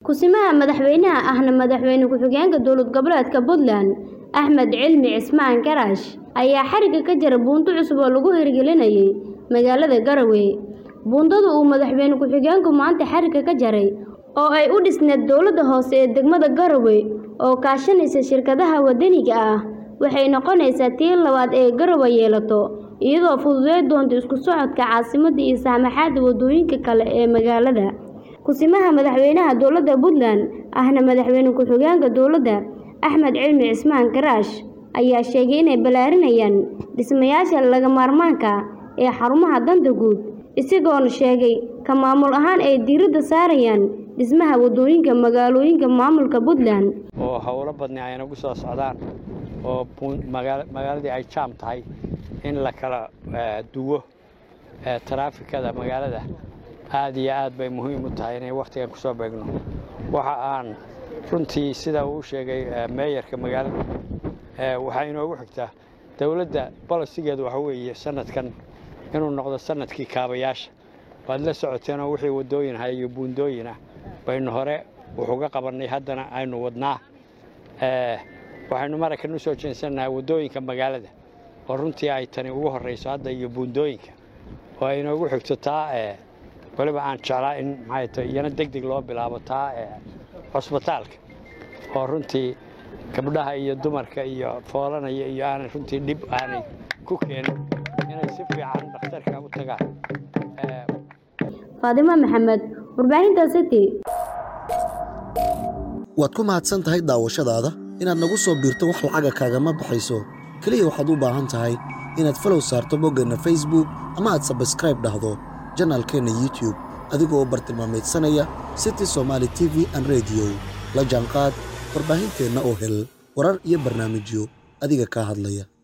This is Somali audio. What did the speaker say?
Kusimaha madaxweynaha ahna madaxweyne ku-xigeenka dowlad goboleedka Puntland Axmed Cilmi Cismaan Garaash ayaa xariga ka jaray buunto cusub oo lagu hirgelinayay magaalada Garowe. Buuntadu uu madaxweyne ku-xigeenku maanta xariga ka jaray oo ay u dhisneed dowladda hoose ee degmada Garowe oo kaashanaysa shirkadaha wadaniga ah waxay noqonaysaa tii labaad ee Garowe yeelato iyadoo fududeyn doonta isku socodka caasimadda iyo saamaxaadda wadooyinka kale ee magaalada. Kusimaha madaxweynaha dowladda Puntland ahna madaxweyne ku-xigeenka dowladda Axmed Cilmi Cismaan Garaash ayaa sheegay inay balaarinayaan dhismayaasha laga maarmaanka ee xarumaha danta guud isagoona sheegay ka maamul ahaan ay diiradda saarayaan dhismaha wadooyinka magaalooyinka maamulka Puntland oo hawlo badan ay nagu soo socdaan oo magaaladii ay jaam tahay in la kala duwo taraafikada magaalada aad iyo aad bay muhiim u tahay inay waqtigan ku soo beegno waxa aan runtii sida uu sheegay meeyarka magaalada waxa inoogu xigtaa dawladda bolosigeedu waxa weeye sanadkan inuu noqdo sanadkii kaabayaasha waad la socoteen oo wixii wadooyin hay iyo buundooyin ah baynu hore wuxuuga qabanay haddana aynu wadnaa waxaynu markan u soo jeensanahay wadooyinka magaalada oo runtii ay tani ugu horeyso hadda iyo buundooyinka oo ay inoogu xigto taa waliba aan jeclaa in maxay tahay iyana degdeg loo bilaabo taa cusbitaalka oo runtii gabdhaha iyo dumarka iyo foolanaya iyo aanay runtii dhib aanay ku keenin inay si fiican dhakhtarka u tagaan. Faadima Maxamed, warbaahinta City. waad ku mahadsan tahay daawashadaada inaad nagu soo biirto wax lacag kaagama baxayso kaliya waxaad u baahan tahay inaad follow saarto boggeenna Facebook ama aad subscribe dhahdo channelkeena YouTube adigoo bartilmaameedsanaya City Somali TV and Radio la jaanqaad warbaahinteena oo hel warar iyo barnaamijyo adiga ka hadlaya.